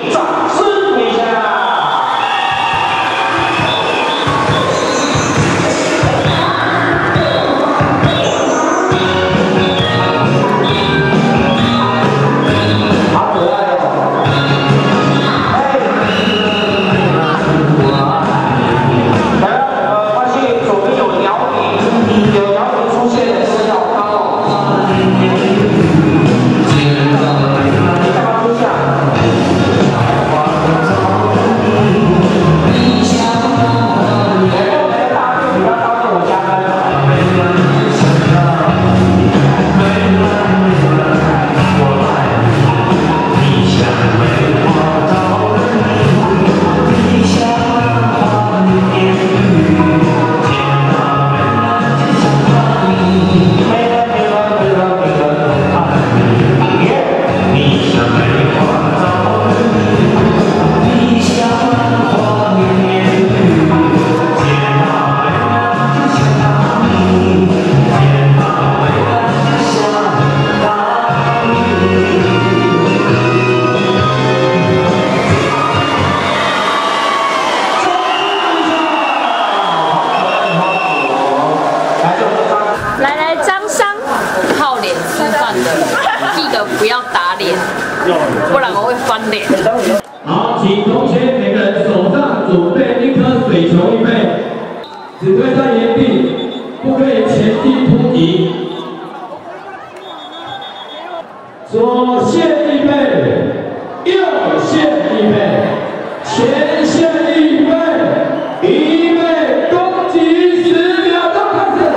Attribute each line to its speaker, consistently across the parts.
Speaker 1: 掌声鼓励一下。
Speaker 2: 记得不要打脸，不然我会翻脸。
Speaker 3: 好，请同学每个人手上准备一颗水球预备，只对在原地，不可以前进突击。左线预备，右线预备，前线预备，预备，攻击10秒钟开始。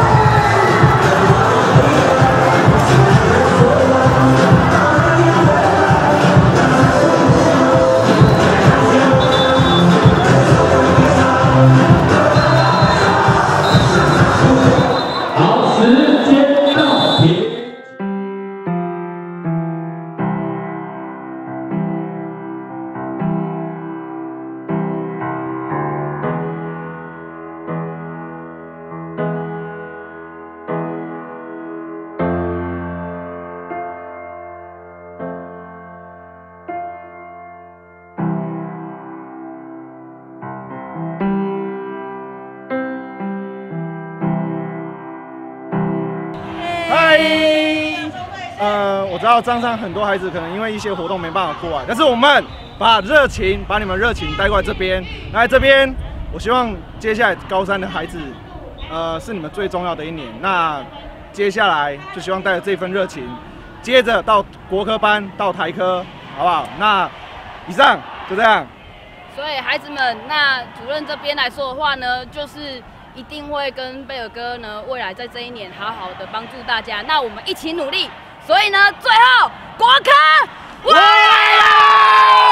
Speaker 4: 我知道张上很多孩子可能因为一些活动没办法过来，但是我们把你们热情带过来这边，来这边，我希望接下来高3的孩子，是你们最重要的一年。那接下来就希望带着这份热情，接着到国科班，到台科，好不好？那以上就这样。
Speaker 2: 所以孩子们，那主任这边来说的话呢，就是一定会跟贝尔哥呢，未来在这一年好好的帮助大家。那我们一起努力。所以呢，最后国科，未来！